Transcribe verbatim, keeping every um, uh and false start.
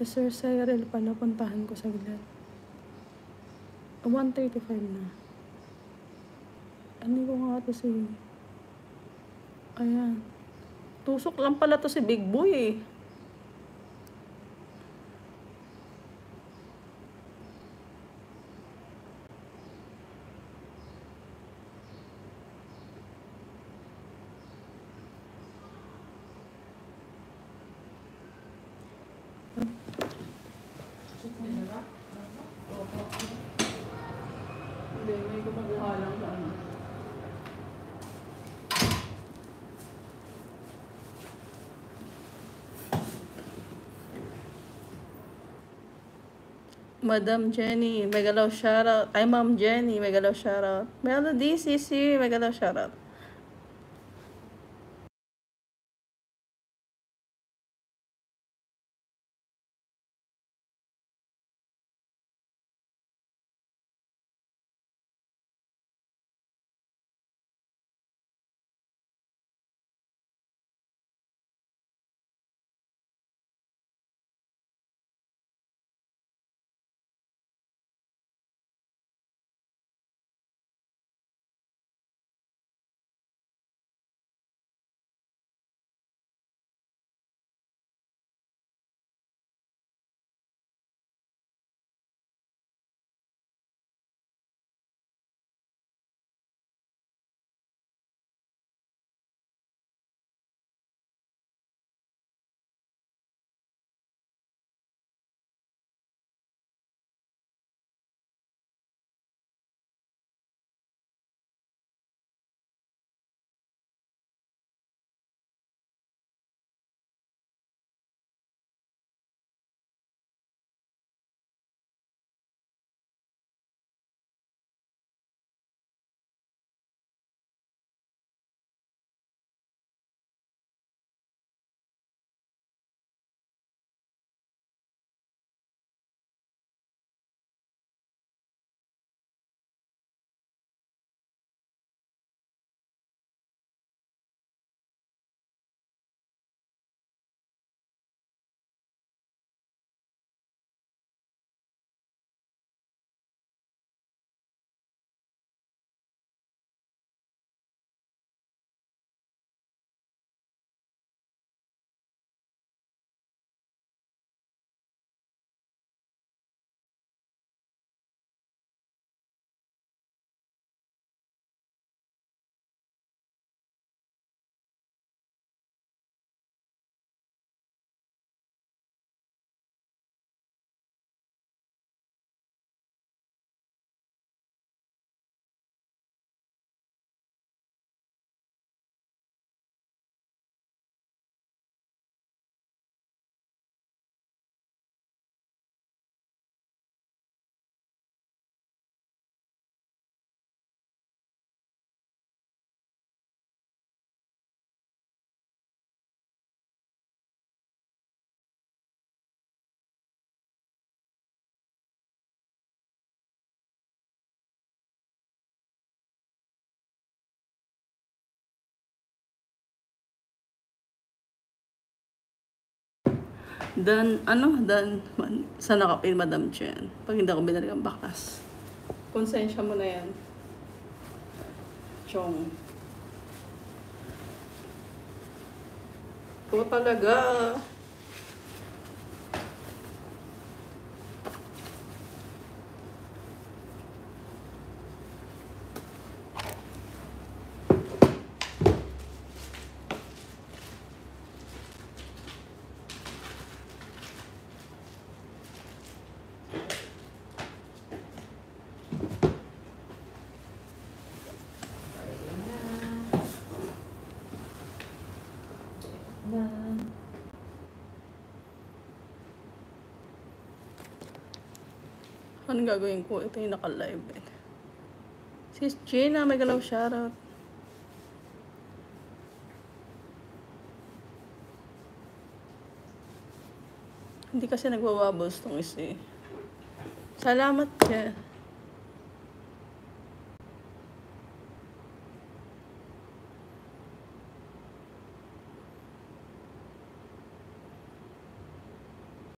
Si Sir Cyril pala, puntahan ko saglit. one thirty-five na. Ano ko nga to si... Ayan. Tusok lang pala to si Big Boy eh. Hindi, may gumagawa lang sa ano. Madam Jenny, megalaw shoutout. Ay, Ma'am Jenny, megalaw shoutout. Melody, C C, megalaw shoutout. Dan, ano, dan, sa nakapin, Madam Chen. Pag hindi ako binalik ang bakas. Konsensya mo na yan. Chong. Po talaga. Anong gagawin ko? Ito yung naka-live eh. Sis Gina, may galaw shoutout. Hindi kasi nagbabubbles tong isa eh. Salamat, Jen.